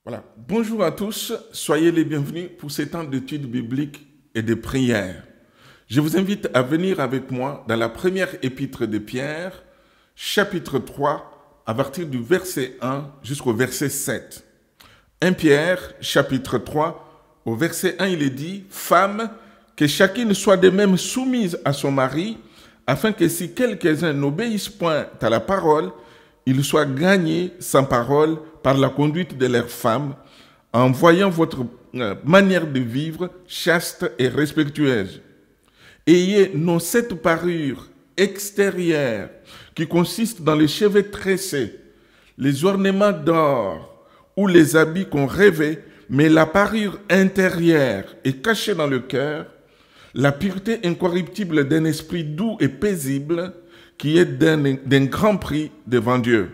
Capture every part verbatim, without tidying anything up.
Voilà. Bonjour à tous, soyez les bienvenus pour ces temps d'études bibliques et de prière. Je vous invite à venir avec moi dans la première épître de Pierre, chapitre trois, à partir du verset un jusqu'au verset sept. premier Pierre, chapitre trois, au verset un, il est dit « Femmes, que chacune soit de même soumise à son mari, afin que si quelques-uns n'obéissent point à la parole, ils soient gagnés sans parole par la conduite de leurs femmes, en voyant votre manière de vivre chaste et respectueuse. Ayez non cette parure extérieure qui consiste dans les cheveux tressés, les ornements d'or ou les habits qu'on rêvait, mais la parure intérieure est cachée dans le cœur, la pureté incorruptible d'un esprit doux et paisible qui est d'un grand prix devant Dieu.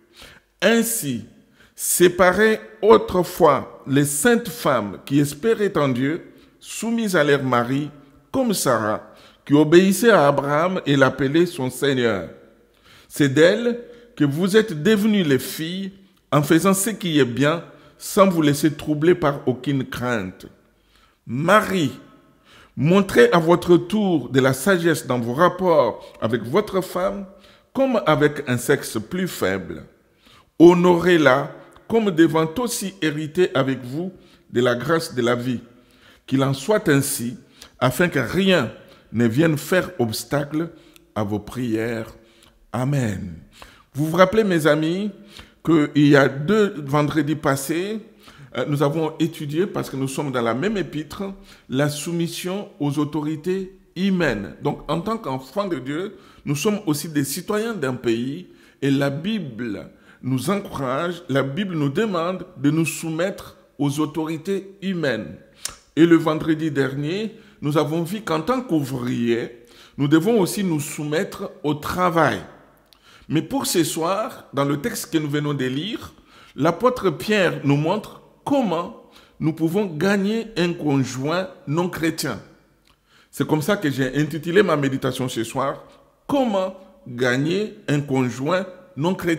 Ainsi, séparez autrefois les saintes femmes qui espéraient en Dieu, soumises à leur mari, comme Sarah, qui obéissait à Abraham et l'appelait son Seigneur. C'est d'elle que vous êtes devenues les filles en faisant ce qui est bien, sans vous laisser troubler par aucune crainte. Marie, montrez à votre tour de la sagesse dans vos rapports avec votre femme, comme avec un sexe plus faible. Honorez-la comme devant aussi hériter avec vous de la grâce de la vie. Qu'il en soit ainsi, afin que rien ne vienne faire obstacle à vos prières. Amen. Vous vous rappelez, mes amis, qu'il y a deux vendredis passés, nous avons étudié, parce que nous sommes dans la même épître, la soumission aux autorités humaines. Donc, en tant qu'enfants de Dieu, nous sommes aussi des citoyens d'un pays et la Bible nous encourage, la Bible nous demande de nous soumettre aux autorités humaines. Et le vendredi dernier, nous avons vu qu'en tant qu'ouvriers, nous devons aussi nous soumettre au travail. Mais pour ce soir, dans le texte que nous venons de lire, l'apôtre Pierre nous montre comment nous pouvons gagner un conjoint non chrétien. C'est comme ça que j'ai intitulé ma méditation ce soir, « Comment gagner un conjoint non chrétien ?»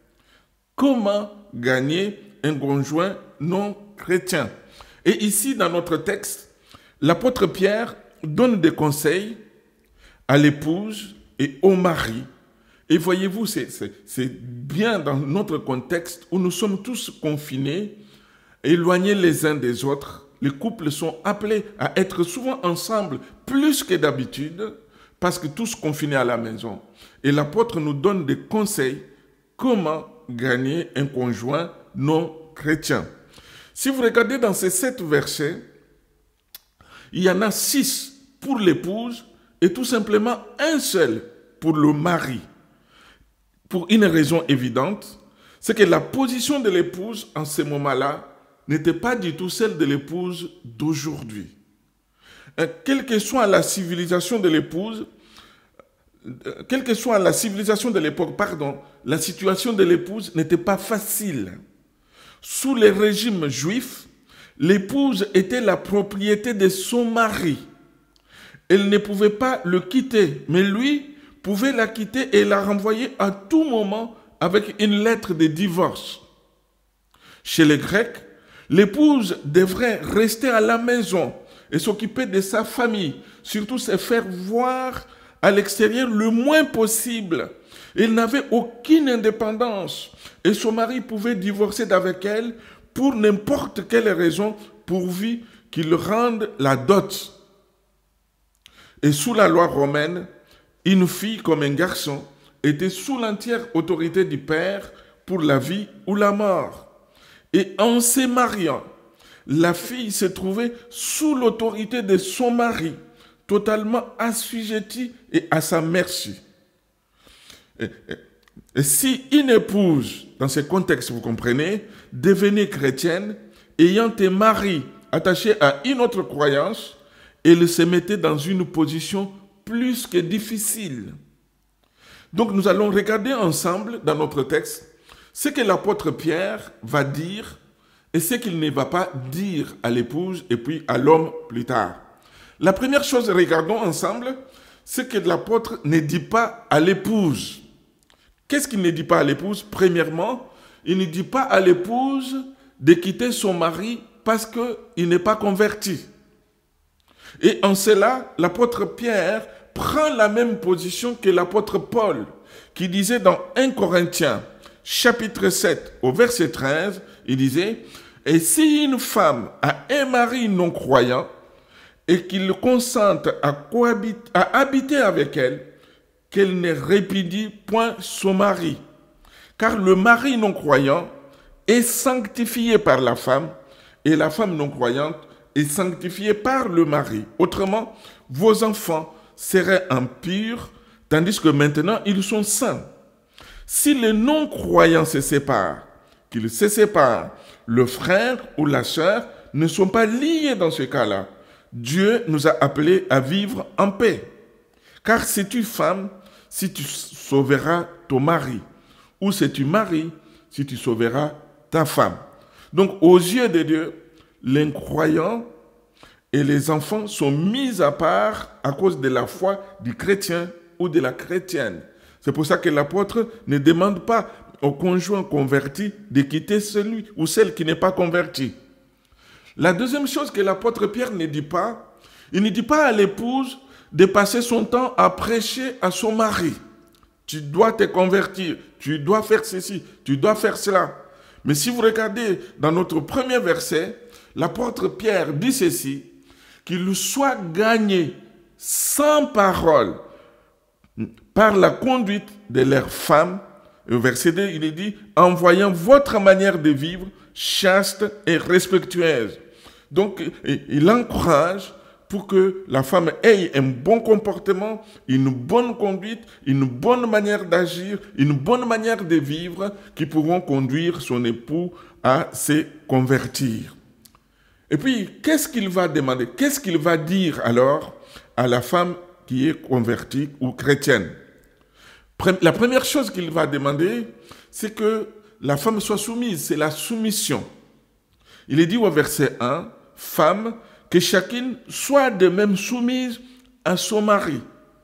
Comment gagner un conjoint non chrétien? Et ici, dans notre texte, l'apôtre Pierre donne des conseils à l'épouse et au mari. Et voyez-vous, c'est bien dans notre contexte où nous sommes tous confinés, éloignés les uns des autres. Les couples sont appelés à être souvent ensemble plus que d'habitude parce que tous confinés à la maison. Et l'apôtre nous donne des conseils comment gagner un conjoint non chrétien. Si vous regardez dans ces sept versets, il y en a six pour l'épouse et tout simplement un seul pour le mari. Pour une raison évidente, c'est que la position de l'épouse en ce moment-là n'était pas du tout celle de l'épouse d'aujourd'hui. Quelle que soit la civilisation de l'épouse, quelle que soit la civilisation de l'époque, pardon, la situation de l'épouse n'était pas facile. Sous le régime juif, l'épouse était la propriété de son mari. Elle ne pouvait pas le quitter, mais lui pouvait la quitter et la renvoyer à tout moment avec une lettre de divorce. Chez les Grecs, l'épouse devrait rester à la maison et s'occuper de sa famille, surtout se faire voir à l'extérieur le moins possible. Elle n'avait aucune indépendance et son mari pouvait divorcer d'avec elle pour n'importe quelle raison pourvu qu'il rende la dot. Et sous la loi romaine, une fille comme un garçon était sous l'entière autorité du père pour la vie ou la mort. Et en se mariant, la fille se trouvait sous l'autorité de son mari, totalement assujettie et à sa merci. Et, et, et si une épouse, dans ce contexte, vous comprenez, devenait chrétienne, ayant un mari attaché à une autre croyance, elle se mettait dans une position plus que difficile. Donc nous allons regarder ensemble dans notre texte ce que l'apôtre Pierre va dire et ce qu'il ne va pas dire à l'épouse et puis à l'homme plus tard. La première chose, regardons ensemble, c'est que l'apôtre ne dit pas à l'épouse. Qu'est-ce qu'il ne dit pas à l'épouse? Premièrement, il ne dit pas à l'épouse de quitter son mari parce qu'il n'est pas converti. Et en cela, l'apôtre Pierre prend la même position que l'apôtre Paul, qui disait dans un Corinthiens, chapitre sept, au verset treize, il disait « Et si une femme a un mari non-croyant, et qu'il consente à, cohabiter, à habiter avec elle, qu'elle ne répudie point son mari. Car le mari non-croyant est sanctifié par la femme, et la femme non-croyante est sanctifiée par le mari. Autrement, vos enfants seraient impurs, tandis que maintenant ils sont saints. Si les non-croyants se séparent, qu'ils se séparent, le frère ou la sœur ne sont pas liés dans ce cas-là. Dieu nous a appelés à vivre en paix. Car si tu femme, si tu sauveras ton mari, ou si tu maries, si tu sauveras ta femme. Donc, aux yeux de Dieu, les croyants et les enfants sont mis à part à cause de la foi du chrétien ou de la chrétienne. C'est pour ça que l'apôtre ne demande pas au conjoint converti de quitter celui ou celle qui n'est pas convertie. La deuxième chose que l'apôtre Pierre ne dit pas, il ne dit pas à l'épouse de passer son temps à prêcher à son mari. Tu dois te convertir, tu dois faire ceci, tu dois faire cela. Mais si vous regardez dans notre premier verset, l'apôtre Pierre dit ceci, qu'il soit gagné sans parole par la conduite de leurs femmes. Au verset deux, il est dit, en voyant votre manière de vivre chaste et respectueuse. Donc, il encourage pour que la femme ait un bon comportement, une bonne conduite, une bonne manière d'agir, une bonne manière de vivre qui pourront conduire son époux à se convertir. Et puis, qu'est-ce qu'il va demander? Qu'est-ce qu'il va dire alors à la femme qui est convertie ou chrétienne? La première chose qu'il va demander, c'est que la femme soit soumise, c'est la soumission. Il est dit au verset un, « Femme, que chacune soit de même soumise à son mari. »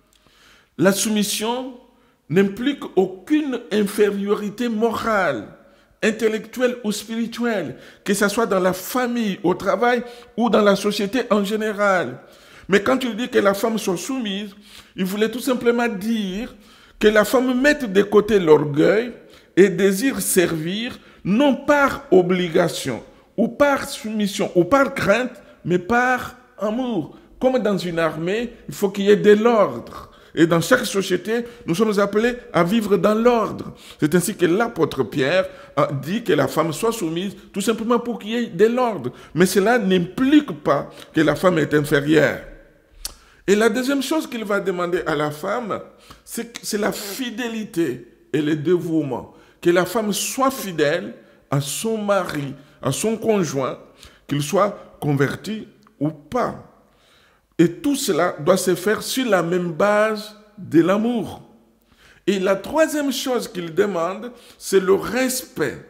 La soumission n'implique aucune infériorité morale, intellectuelle ou spirituelle, que ce soit dans la famille, au travail ou dans la société en général. Mais quand il dit que la femme soit soumise, il voulait tout simplement dire que la femme mette de côté l'orgueil et désire servir, non par obligation, ou par soumission, ou par crainte, mais par amour. Comme dans une armée, il faut qu'il y ait de l'ordre. Et dans chaque société, nous sommes appelés à vivre dans l'ordre. C'est ainsi que l'apôtre Pierre a dit que la femme soit soumise, tout simplement pour qu'il y ait de l'ordre. Mais cela n'implique pas que la femme est inférieure. Et la deuxième chose qu'il va demander à la femme, c'est la fidélité et le dévouement. Que la femme soit fidèle à son mari, à son conjoint, qu'il soit converti ou pas. Et tout cela doit se faire sur la même base de l'amour. Et la troisième chose qu'il demande, c'est le respect.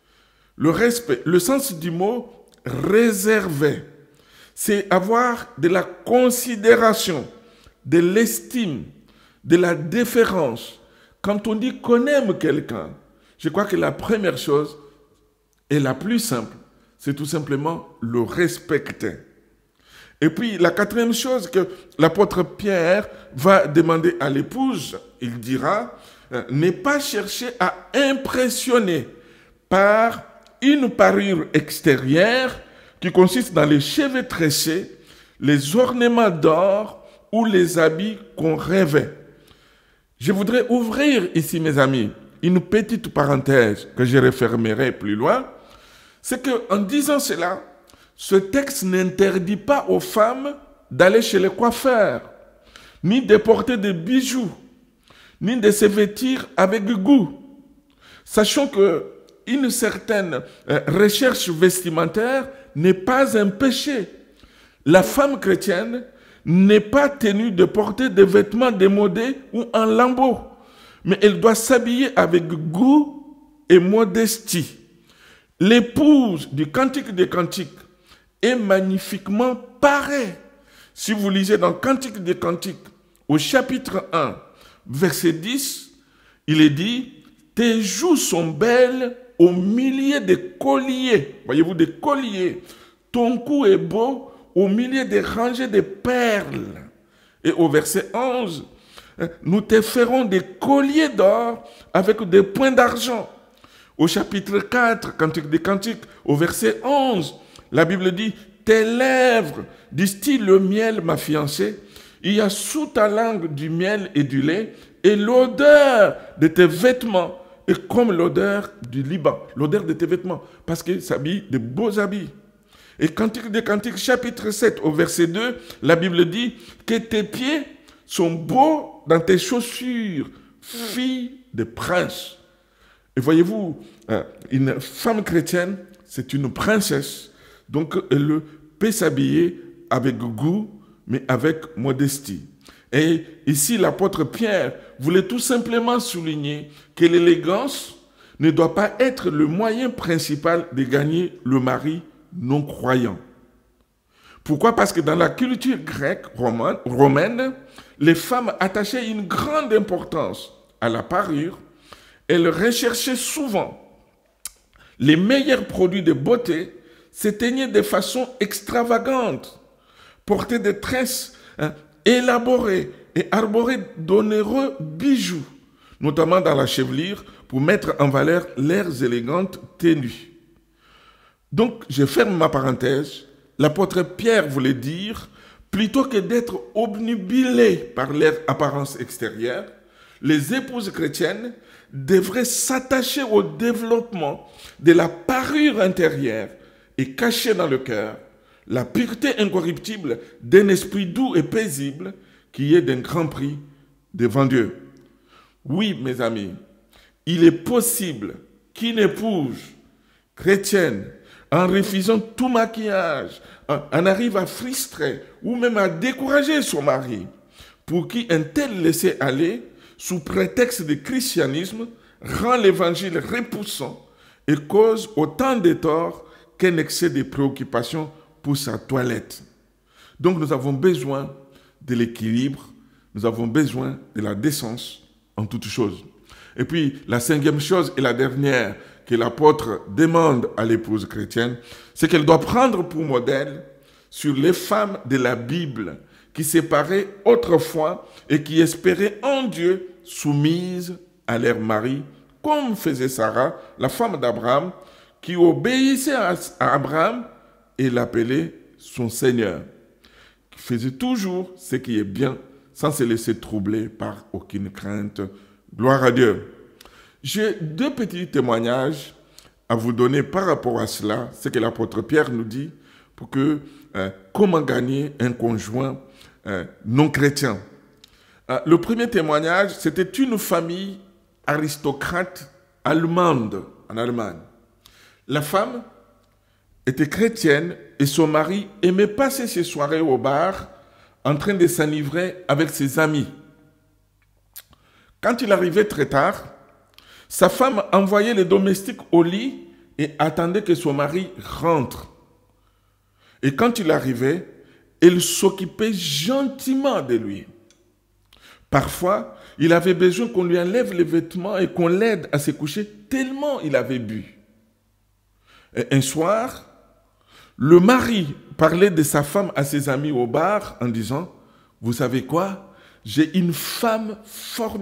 Le respect, le sens du mot réservé, c'est avoir de la considération, de l'estime, de la déférence. Quand on dit qu'on aime quelqu'un, je crois que la première chose et la plus simple, c'est tout simplement le respecter. Et puis, la quatrième chose que l'apôtre Pierre va demander à l'épouse, il dira, euh, n'est pas chercher à impressionner par une parure extérieure qui consiste dans les cheveux tressés, les ornements d'or ou les habits qu'on rêvait. Je voudrais ouvrir ici, mes amis, une petite parenthèse que je refermerai plus loin. C'est qu'en disant cela, ce texte n'interdit pas aux femmes d'aller chez les coiffeurs, ni de porter des bijoux, ni de se vêtir avec goût. Sachant qu'une certaine recherche vestimentaire n'est pas un péché. La femme chrétienne n'est pas tenue de porter des vêtements démodés ou en lambeaux, mais elle doit s'habiller avec goût et modestie. L'épouse du Cantique des Cantiques est magnifiquement parée. Si vous lisez dans Cantique des Cantiques, au chapitre un, verset dix, il est dit « Tes joues sont belles aux milliers de colliers, voyez-vous, des colliers. Ton cou est beau au milieu des rangées de perles. Et au verset onze, nous te ferons des colliers d'or avec des points d'argent. Au chapitre quatre, Cantique des Cantiques, au verset onze, la Bible dit, tes lèvres distillent le miel, ma fiancée. Il y a sous ta langue du miel et du lait, et l'odeur de tes vêtements est comme l'odeur du Liban, l'odeur de tes vêtements, parce qu'ils s'habillent de beaux habits. Et Cantique des Cantiques, chapitre sept, au verset deux, la Bible dit que tes pieds sont beaux dans tes chaussures, fille de prince. Et voyez-vous, une femme chrétienne, c'est une princesse, donc elle peut s'habiller avec goût, mais avec modestie. Et ici, l'apôtre Pierre voulait tout simplement souligner que l'élégance ne doit pas être le moyen principal de gagner le mari non croyant. Pourquoi? Parce que dans la culture grecque romaine, les femmes attachaient une grande importance à la parure. Elles recherchaient souvent les meilleurs produits de beauté, se teignaient de façon extravagante, portaient des tresses hein, élaborées et arboraient d'onéreux bijoux, notamment dans la chevelure, pour mettre en valeur leurs élégantes tenues. Donc, je ferme ma parenthèse. L'apôtre Pierre voulait dire, plutôt que d'être obnubilés par leur apparence extérieure, les épouses chrétiennes devraient s'attacher au développement de la parure intérieure et cacher dans le cœur la pureté incorruptible d'un esprit doux et paisible qui est d'un grand prix devant Dieu. Oui, mes amis, il est possible qu'une épouse chrétienne, en refusant tout maquillage, en arrive à frustrer ou même à décourager son mari, pour qui un tel laisser-aller, sous prétexte de christianisme, rend l'évangile repoussant et cause autant de torts qu'un excès de préoccupation pour sa toilette. Donc nous avons besoin de l'équilibre, nous avons besoin de la décence en toutes choses. Et puis la cinquième chose et la dernière que l'apôtre demande à l'épouse chrétienne, c'est qu'elle doit prendre pour modèle sur les femmes de la Bible qui séparaient autrefois et qui espéraient en Dieu soumises à leur mari, comme faisait Sarah, la femme d'Abraham, qui obéissait à Abraham et l'appelait son Seigneur, qui faisait toujours ce qui est bien sans se laisser troubler par aucune crainte. Gloire à Dieu. J'ai deux petits témoignages à vous donner par rapport à cela, ce que l'apôtre Pierre nous dit, pour que, euh, comment gagner un conjoint euh, non chrétien. Euh, le premier témoignage, c'était une famille aristocrate allemande en Allemagne. La femme était chrétienne et son mari aimait passer ses soirées au bar en train de s'enivrer avec ses amis. Quand il arrivait très tard, sa femme envoyait les domestiques au lit et attendait que son mari rentre. Et quand il arrivait, elle s'occupait gentiment de lui. Parfois, il avait besoin qu'on lui enlève les vêtements et qu'on l'aide à se coucher tellement il avait bu. Et un soir, le mari parlait de sa femme à ses amis au bar en disant « Vous savez quoi? J'ai une femme formidable. »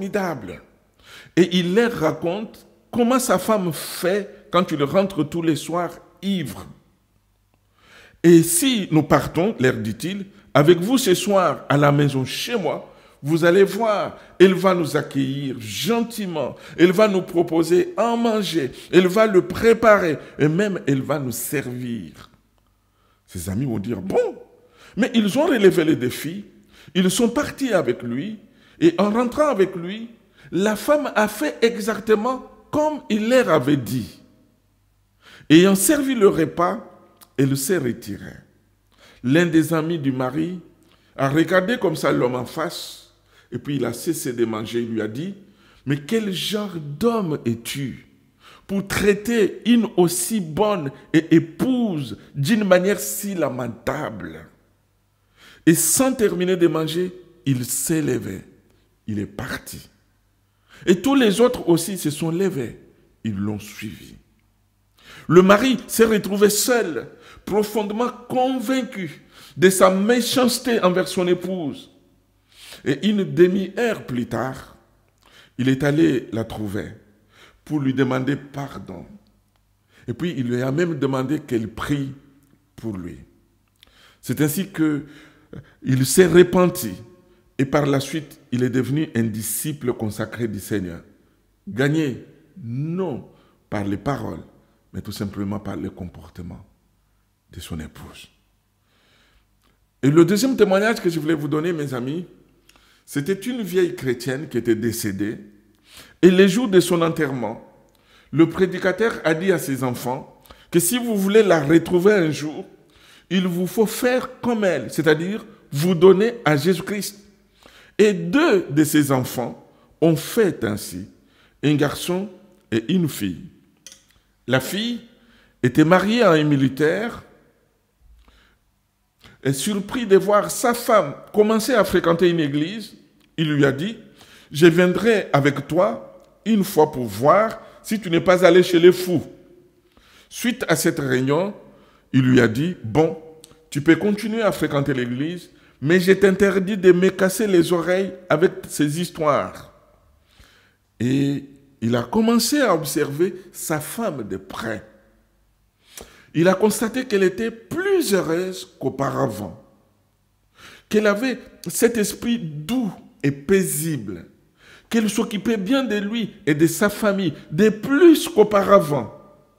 Et il leur raconte comment sa femme fait quand il rentre tous les soirs ivre. Et si nous partons, leur dit-il, avec vous ce soir à la maison chez moi, vous allez voir, elle va nous accueillir gentiment, elle va nous proposer à manger, elle va le préparer et même elle va nous servir. Ses amis vont dire, bon, mais ils ont relevé le défi, ils sont partis avec lui et en rentrant avec lui, la femme a fait exactement comme il leur avait dit. Ayant servi le repas, elle s'est retirée. L'un des amis du mari a regardé comme ça l'homme en face, et puis il a cessé de manger. Il lui a dit, mais quel genre d'homme es-tu pour traiter une aussi bonne et épouse d'une manière si lamentable? Et sans terminer de manger, il s'est levé. Il est parti. Et tous les autres aussi se sont levés. Ils l'ont suivi. Le mari s'est retrouvé seul, profondément convaincu de sa méchanceté envers son épouse. Et une demi-heure plus tard, il est allé la trouver pour lui demander pardon. Et puis, il lui a même demandé qu'elle prie pour lui. C'est ainsi qu'il s'est repenti. Et par la suite, il est devenu un disciple consacré du Seigneur. Gagné, non par les paroles, mais tout simplement par le comportement de son épouse. Et le deuxième témoignage que je voulais vous donner, mes amis, c'était une vieille chrétienne qui était décédée. Et les jours de son enterrement, le prédicateur a dit à ses enfants que si vous voulez la retrouver un jour, il vous faut faire comme elle, c'est-à-dire vous donner à Jésus-Christ. Et deux de ses enfants ont fait ainsi, un garçon et une fille. La fille était mariée à un militaire et surpris de voir sa femme commencer à fréquenter une église, il lui a dit « Je viendrai avec toi une fois pour voir si tu n'es pas allé chez les fous. » Suite à cette réunion, il lui a dit « Bon, tu peux continuer à fréquenter l'église, mais je t'interdis de me casser les oreilles avec ces histoires. » Et il a commencé à observer sa femme de près. Il a constaté qu'elle était plus heureuse qu'auparavant, qu'elle avait cet esprit doux et paisible, qu'elle s'occupait bien de lui et de sa famille, de plus qu'auparavant.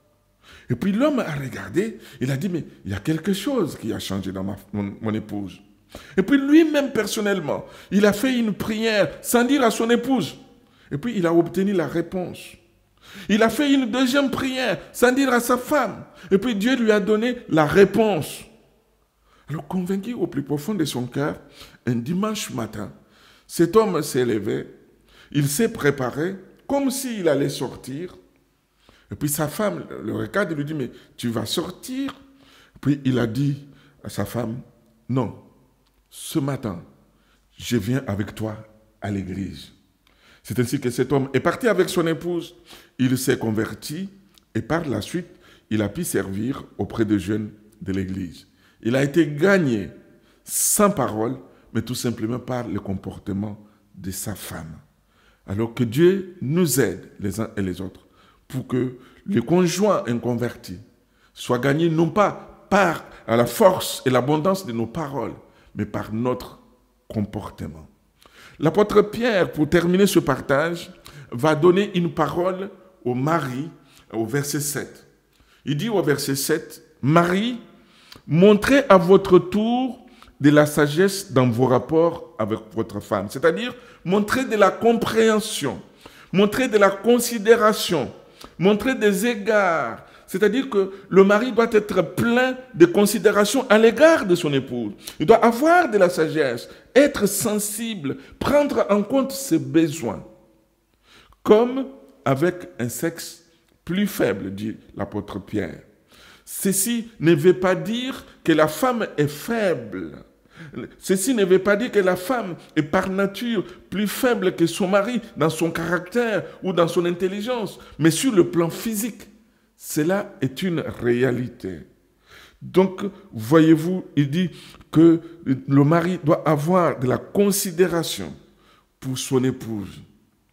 Et puis l'homme a regardé, il a dit, mais il y a quelque chose qui a changé dans ma, mon, mon épouse. Et puis lui-même personnellement, il a fait une prière sans dire à son épouse. Et puis il a obtenu la réponse. Il a fait une deuxième prière sans dire à sa femme. Et puis Dieu lui a donné la réponse. Alors convaincu au plus profond de son cœur, un dimanche matin, cet homme s'est levé, il s'est préparé comme s'il allait sortir. Et puis sa femme le regarde et lui dit, mais tu vas sortir? Puis il a dit à sa femme, non, ce matin, je viens avec toi à l'église. C'est ainsi que cet homme est parti avec son épouse, il s'est converti et par la suite, il a pu servir auprès des jeunes de l'église. Il a été gagné sans parole, mais tout simplement par le comportement de sa femme. Alors que Dieu nous aide les uns et les autres pour que les conjoints inconvertis soient gagnés non pas par la force et l'abondance de nos paroles, mais par notre comportement. L'apôtre Pierre, pour terminer ce partage, va donner une parole au mari au verset sept. Il dit au verset sept, « Marie, montrez à votre tour de la sagesse dans vos rapports avec votre femme. » C'est-à-dire, montrez de la compréhension, montrez de la considération, montrez des égards. C'est-à-dire que le mari doit être plein de considération à l'égard de son épouse. Il doit avoir de la sagesse, être sensible, prendre en compte ses besoins. Comme avec un sexe plus faible, dit l'apôtre Pierre. Ceci ne veut pas dire que la femme est faible. Ceci ne veut pas dire que la femme est par nature plus faible que son mari dans son caractère ou dans son intelligence, mais sur le plan physique. Cela est une réalité. Donc, voyez-vous, il dit que le mari doit avoir de la considération pour son épouse,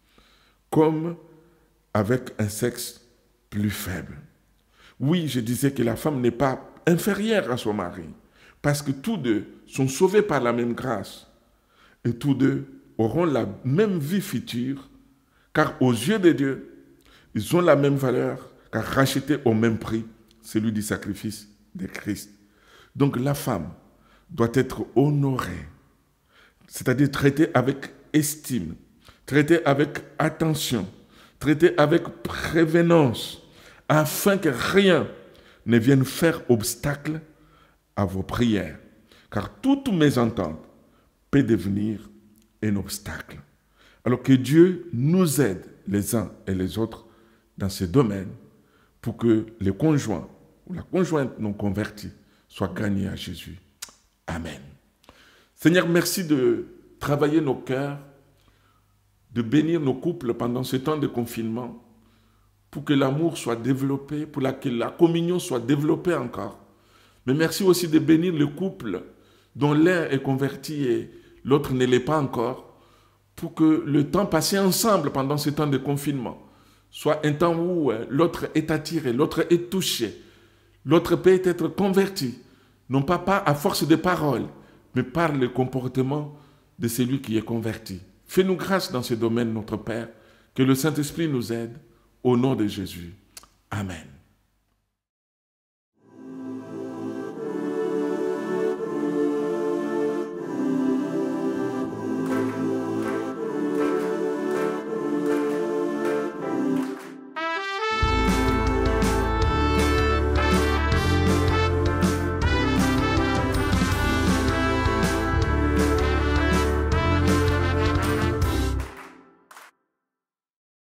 comme avec un sexe plus faible. Oui, je disais que la femme n'est pas inférieure à son mari, parce que tous deux sont sauvés par la même grâce, et tous deux auront la même vie future, car aux yeux de Dieu, ils ont la même valeur, car rachetés au même prix, celui du sacrifice de Christ. Donc la femme doit être honorée, c'est-à-dire traitée avec estime, traitée avec attention, traitée avec prévenance, afin que rien ne vienne faire obstacle à vos prières, car toute mésentente peut devenir un obstacle. Alors que Dieu nous aide les uns et les autres dans ce domaine, pour que les conjoints ou la conjointe non convertie soient gagnés à Jésus. Amen. Seigneur, merci de travailler nos cœurs, de bénir nos couples pendant ce temps de confinement, pour que l'amour soit développé, pour que la communion soit développée encore. Mais merci aussi de bénir le couple dont l'un est converti et l'autre ne l'est pas encore, pour que le temps passé ensemble pendant ce temps de confinement soit un temps où l'autre est attiré, l'autre est touché, l'autre peut être converti, non pas, pas à force de paroles, mais par le comportement de celui qui est converti. Fais-nous grâce dans ce domaine, notre Père, que le Saint-Esprit nous aide, au nom de Jésus. Amen.